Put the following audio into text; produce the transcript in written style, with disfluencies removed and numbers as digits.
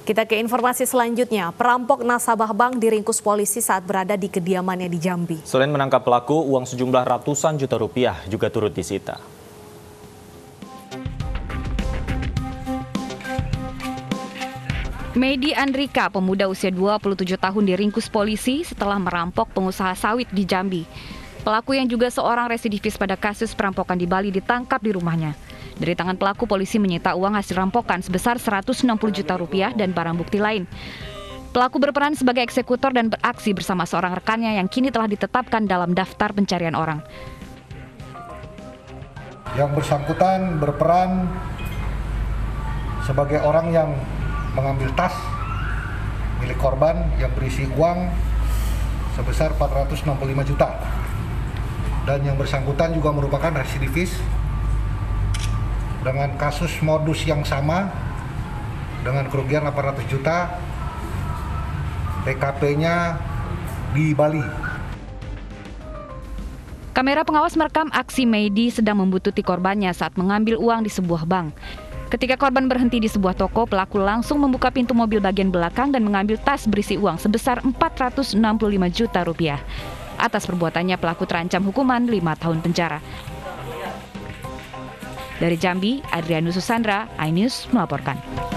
Kita ke informasi selanjutnya. Perampok nasabah bank diringkus polisi saat berada di kediamannya di Jambi. Selain menangkap pelaku, uang sejumlah ratusan juta rupiah juga turut disita. Medi Andrika, pemuda usia 27 tahun diringkus polisi setelah merampok pengusaha sawit di Jambi. Pelaku yang juga seorang residivis pada kasus perampokan di Bali ditangkap di rumahnya. Dari tangan pelaku, polisi menyita uang hasil rampokan sebesar 160 juta rupiah dan barang bukti lain. Pelaku berperan sebagai eksekutor dan beraksi bersama seorang rekannya yang kini telah ditetapkan dalam daftar pencarian orang. Yang bersangkutan berperan sebagai orang yang mengambil tas milik korban yang berisi uang sebesar 465 juta. Dan yang bersangkutan juga merupakan residivis dengan kasus modus yang sama dengan kerugian 800 juta, TKP-nya di Bali. Kamera pengawas merekam aksi Medi sedang membuntuti korbannya saat mengambil uang di sebuah bank. Ketika korban berhenti di sebuah toko, pelaku langsung membuka pintu mobil bagian belakang dan mengambil tas berisi uang sebesar 465 juta rupiah. Atas perbuatannya, pelaku terancam hukuman 5 tahun penjara. Dari Jambi, Adrianus Susandra, iNews melaporkan.